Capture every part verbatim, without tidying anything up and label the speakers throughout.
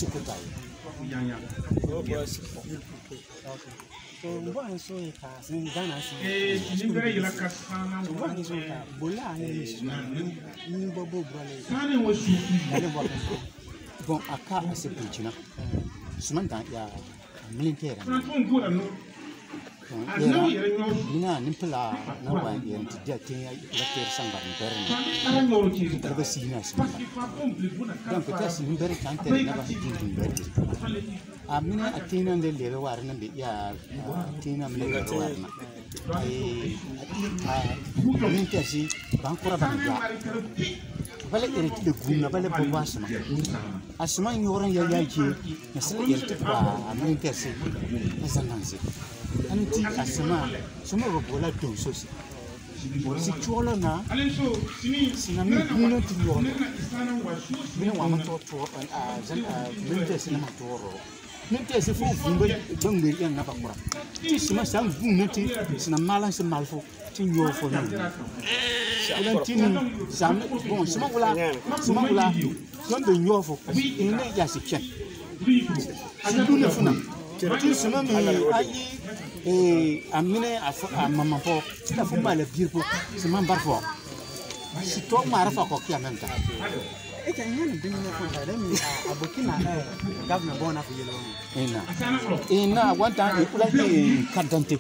Speaker 1: Sukutai.
Speaker 2: Oh, boss.
Speaker 3: So mbwana so ka sin Ghana si.
Speaker 2: Eh, nimbere yila kasana.
Speaker 3: Mbwana so ka bola ni su. Ni bobo brale.
Speaker 2: Sane wo su.
Speaker 1: Bon, aka ase pujina. Sumanta ya militaire.
Speaker 2: Franco ngora no.
Speaker 1: Mina nimpela na wa yen dia tin ya lecteur samba mbere.
Speaker 2: Ara ngoro ki.
Speaker 1: Daga sina sima. Donc ta si mbere tante na ba tin mbere. A mina atina de lebe war na be ya atina mina ko war na. Ai a min ta si ban kora ban ya. Bale irti de gumna bale bomba asma. Asma yoran ya ya ji na sala irti ba min ta si. Na zanansi. Anti asma suma bola do so si. Si chuola na sina mi gumna ti yo. Mina wa ma to to a zan a min ta si na ma to ro. Nete se fu vumba bangbe yan na bakura ti sima sam vumna ti sina malan se malfo ti nyo fo na ala ti ni sam bon sima wala sima wala don be nyo fo ene ya se chen si du ne funa ti sima mi ayi eh amine afa mama fo ta fu mala birpo sima barfo si to mara fa ko kiya même ta
Speaker 3: E ka nyana bin na ko da mi abokina eh governor bona fu yelo.
Speaker 1: Ina. Ina wanta e kula e kadante.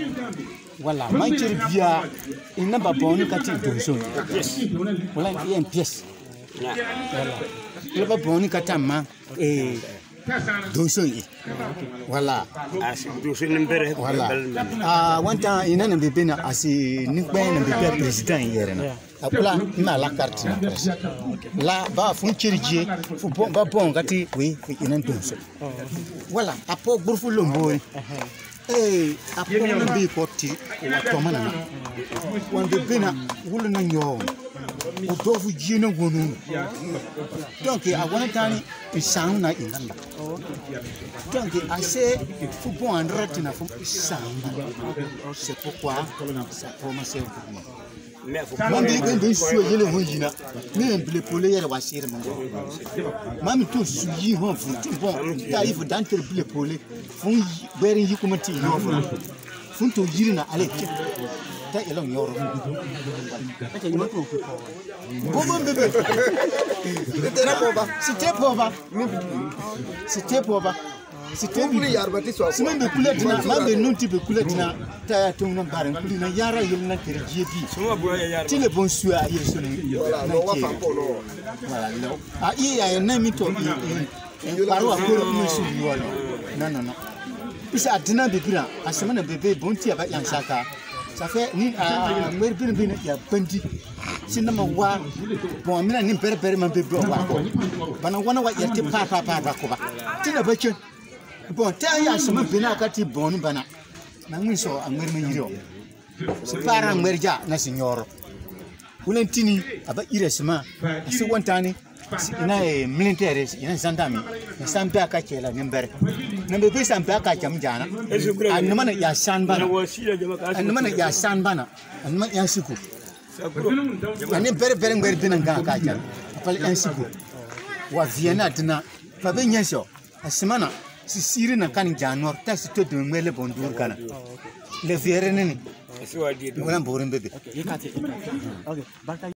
Speaker 1: Wala mai bia ina ba bonu kati donso. Yes. Wala e en pièce. Wala. Le ba bonu katama e donso yi. Wala.
Speaker 4: As donso nimbere
Speaker 1: wala. Ah wanta ina na bebena asi nikbe na bebe president yere na. Apula ima la carte na presse. La ba fun kirije fu bon ba bon gati oui fu ina donso. Voilà, apo burfu lombo. Eh, apo na bi ko ti wa to mana na. Wande bina wulu na nyo. O do fu jina wonu. Donc a wana tani isang na inanda. Donc a se fu bon andrete na fu isang. C'est pourquoi ça commence pour moi. Mami ben suo yele honjina me mbele pole yele wasire mango mami to suyi hon fu bon ta ifu dantel bele pole fun berin yikumati no fu fun to yirina ale ta elo nyoro ata yimo to ko bobo bebe c'était poba c'était poba c'était poba c'était
Speaker 4: Kuli yarbati so.
Speaker 1: Simen be kuletina mambe nunti be kuletina ta to non baran kulina yara yelna kerjie bi
Speaker 4: Suma boya yarba.
Speaker 1: ti le bon sua yeso ni
Speaker 4: Voilà, no wa fa ko no.
Speaker 1: voilà no a i ya na mi to i paro akoro mi su yuolo non non non bisa adina be bira asemana bebe bonti aba yan saka ça fait ni a mer bin bin ya bandi sinama wa bon mina ni pere pere man be bro wa ko bana wana wa yati pa pa pa ba ko ba ti na ba chen bon ta ya sama bina kati bon bana na mi so amer me yiro si para merja na signoro ulentini aba iresma si wantani ina e militaire ina sandami na sampa ka chela nimber na be be sampa ka cham jana an mana ya san bana an mana ya san bana an mana ya siku an pere pere ngber dinan ga ka cham apal en siku wa viena dina fa be nyeso asimana si siri na kan janor ta si to de mele bondur kana le viere nini wala borin bebe
Speaker 3: Okay, okay.